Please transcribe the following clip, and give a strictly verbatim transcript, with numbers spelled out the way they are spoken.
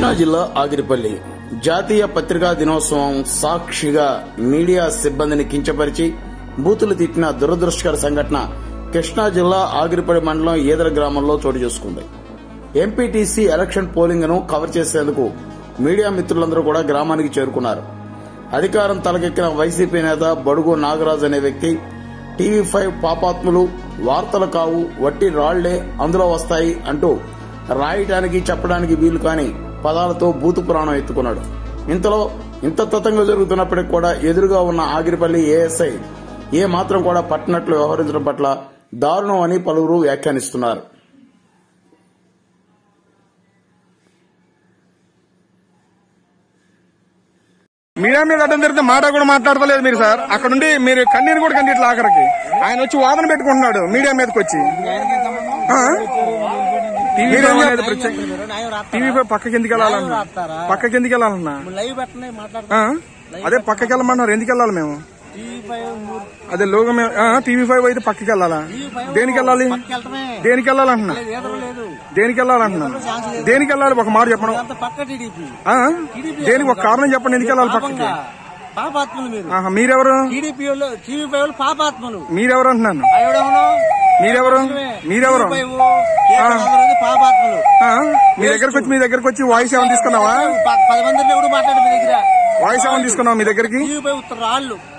కృష్ణా జిల్లా ఆగిరిపల్లి జాతీయ పత్రికా దినోత్సవం సాక్షిగా మీడియా సిబ్బందిని కించపరిచి బూతులు తిట్టిన దురదృష్టకర సంఘటన కృష్ణా జిల్లా ఆగిరిపల్లి మండలం ఈదర గ్రామంలో చోటు చేసుకుంది. ఎంపీటీసీ ఎలక్షన్ పోలింగ్ ను కవర్ చేసేందుకు మీడియా మిత్రులందరూ కూడా గ్రామానికి చేరుకున్నారు. అధికారం తలకెక్కిన వైసీపీ నేత బడుగు నాగరాజు అనే వ్యక్తి టీవీ ఫైవ్ పాపాత్ములు వార్తలు కావు వట్టి రాళ్లే అందులో వస్తాయి అంటూ రాయటానికి చెప్పడానికి వీలు కాని పదాలతో బూతు పురాణం ఎత్తుకున్నాడు. ఇంతలో ఇంత తతంగా జరుగుతున్నప్పటికీ కూడా ఎదురుగా ఉన్న ఆగిరిపల్లి ఏఎస్ఐ ఏ మాత్రం కూడా పట్టినట్లు వ్యవహరించడం పట్ల దారుణం అని పలువురు వ్యాఖ్యానిస్తున్నారు. మీడియా మీద అడ్డం తిరిగితే మాట కూడా మాట్లాడతలేదు మీరు సార్. అక్కడ నుండి మీరు కన్నీరు కూడా కండి ఇట్లా ఆఖరికి ఆయన వచ్చి వాదన పెట్టుకుంటున్నాడు మీడియా మీదకి వచ్చి. టీవీ పక్కకి ఎందుకు వెళ్ళాలన్నా పక్కకి ఎందుకు వెళ్ళాలన్నా అదే పక్కకి వెళ్ళమన్నారు. ఎందుకు వెళ్ళాలి మేము? అదే లోగ టీవీ ఫైవ్ అయితే పక్కకి వెళ్ళాలా? దేనికి వెళ్ళాలి? దేనికి వెళ్ళాలంటున్నా దేనికి వెళ్ళాలంటున్నా దేనికి వెళ్ళాలి? ఒక మాట చెప్పడం. దేనికి ఒక కారణం చెప్పండి. ఎందుకు వెళ్ళాలి పక్కకి? మీరెవరు? మీరెవరు అంటున్నాను. మీరెవరు? మీరెవరు? మీ దగ్గరకు వచ్చి మీ దగ్గరకు వచ్చి వాయిస్ ఏమైనా తీసుకున్నావా? వాయిస్ ఏమైనా తీసుకున్నావా మీ దగ్గరికి?